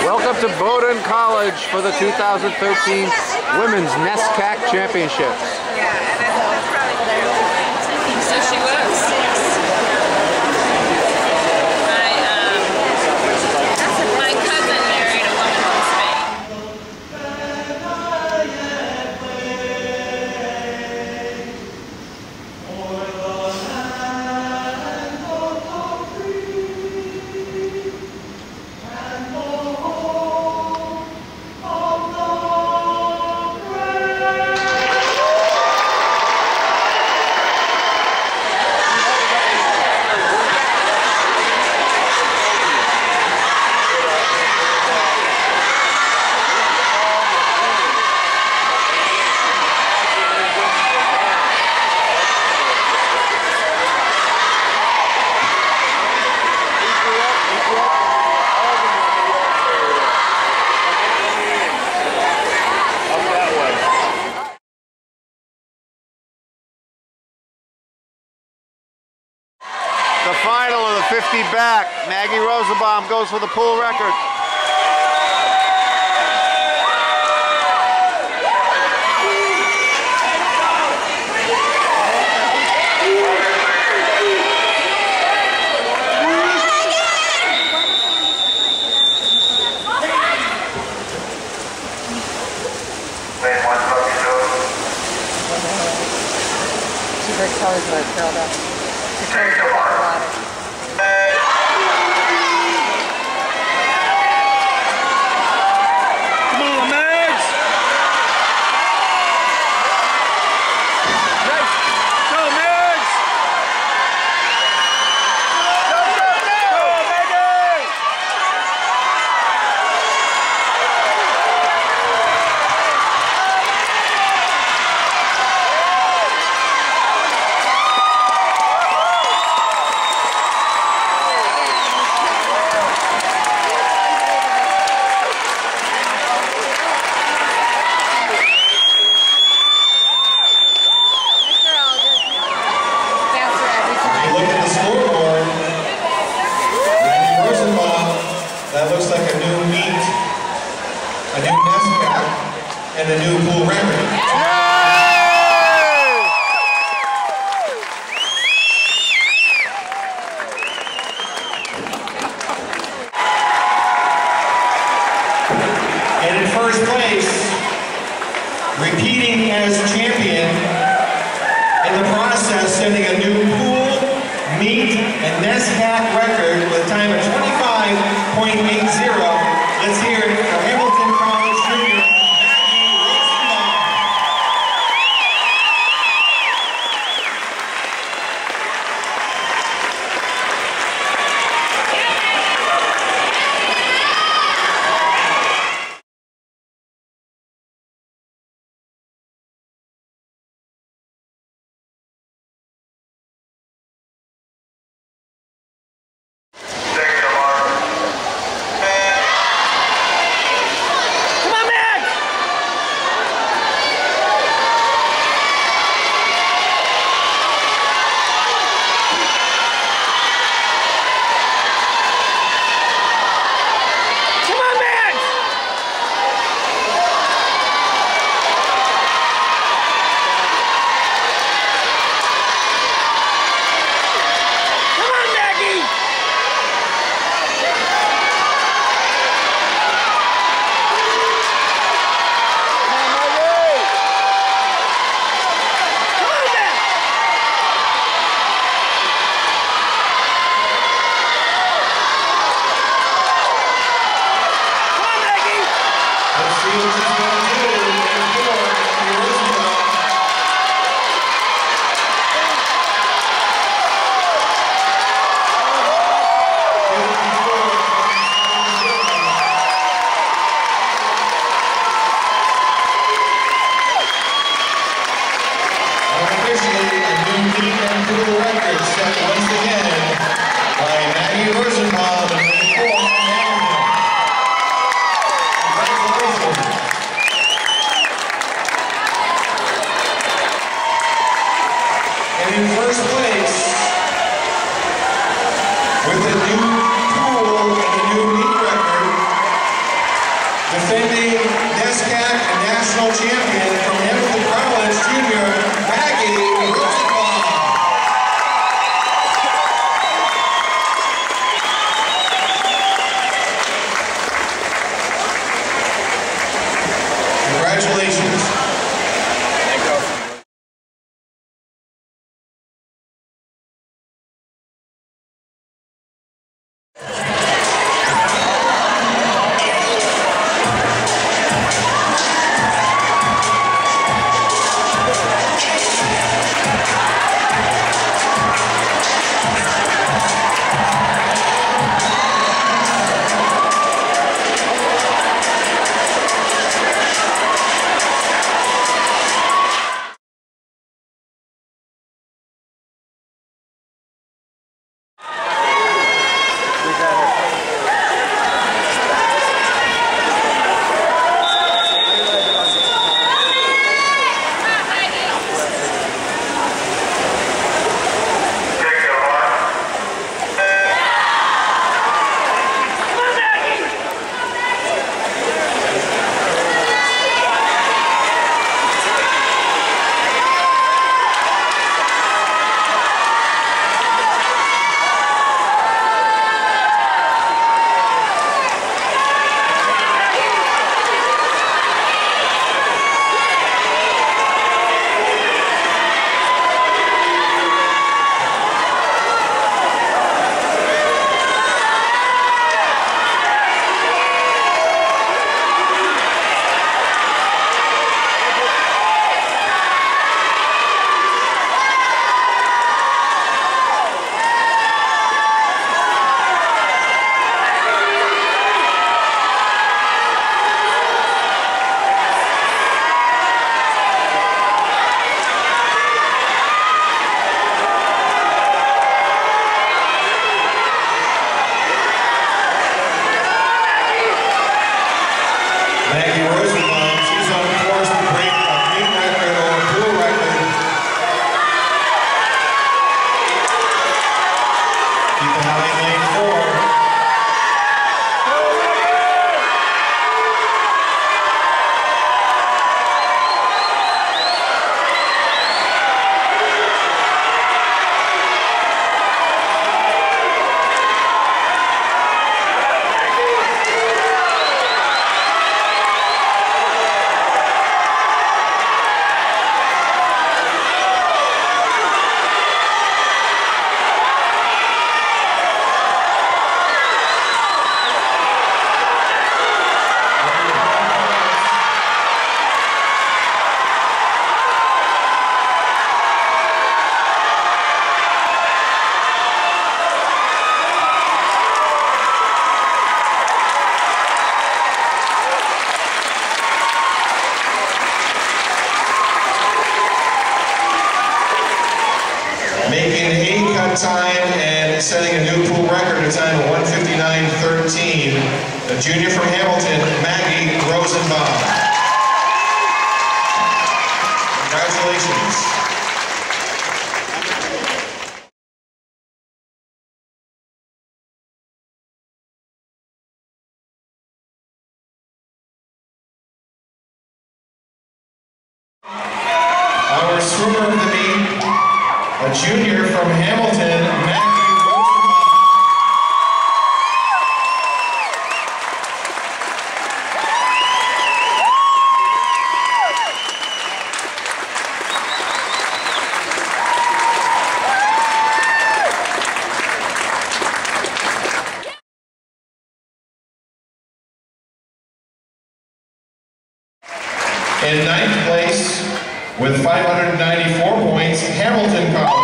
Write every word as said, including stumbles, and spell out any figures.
Welcome to Bowdoin College for the two thousand thirteen Women's NESCAC Championships. So she was. My, um, my cousin married a woman from Spain. The final of the fifty back, Maggie Rosenbaum goes for the pool record. Her toes were curled up. Her toes were like water. Come on, Mags! Nice. Go, Mags! Go, go, go! Go, Maggie! That looks like a new meet, a new NESCAC, and a new pool record. And in first place, repeating as champion, in the process setting a new pool, meet, and NESCAC record with a time of twenty-five point eight zero. Let's hear it for Hamilton College junior Maggie Rosenbaum. the time and setting a new pool record, a time of one fifty-nine thirteen. A junior from Hamilton, Maggie Rosenbaum. Congratulations. Our swimmer of the meet, a junior from Hamilton, Maggie Rosenbaum. In ninth place, with five hundred ninety-four points, Hamilton College.